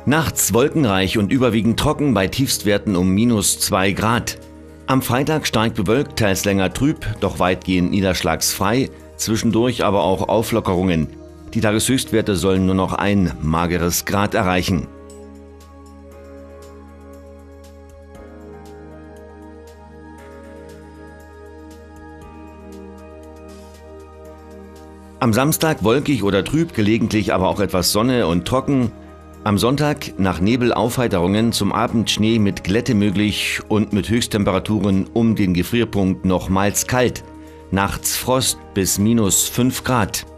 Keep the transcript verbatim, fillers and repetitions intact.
Nachts wolkenreich und überwiegend trocken bei Tiefstwerten um minus zwei Grad. Am Freitag stark bewölkt, teils länger trüb, doch weitgehend niederschlagsfrei, zwischendurch aber auch Auflockerungen. Die Tageshöchstwerte sollen nur noch ein mageres Grad erreichen. Am Samstag wolkig oder trüb, gelegentlich aber auch etwas Sonne und trocken. Am Sonntag nach Nebelaufheiterungen zum Abend Schnee mit Glätte möglich und mit Höchsttemperaturen um den Gefrierpunkt nochmals kalt. Nachts Frost bis minus fünf Grad.